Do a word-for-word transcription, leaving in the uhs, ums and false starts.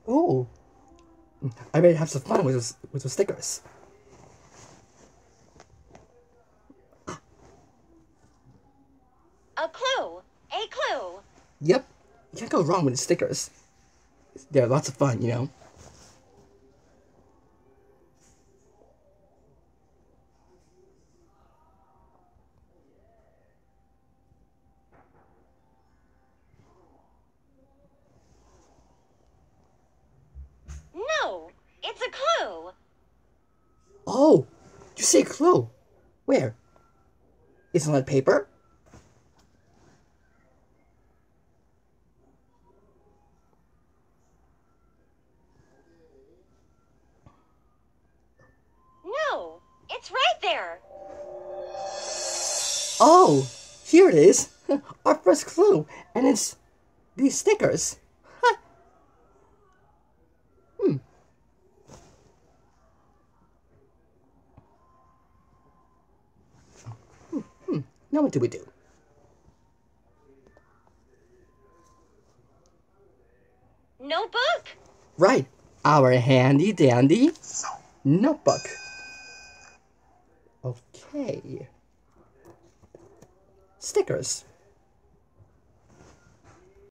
Oh, I better have some fun with those, with those stickers. A clue. A clue. Yep, you can't go wrong with the stickers. They're lots of fun, you know. No, it's a clue. Oh, you say clue. Where? Is it on paper? No, it's right there. Oh, here it is. Our first clue, and it's these stickers. Huh. Hmm. Hmm. Hmm. Now what do we do? Notebook? Right, our handy dandy notebook. Okay. Stickers.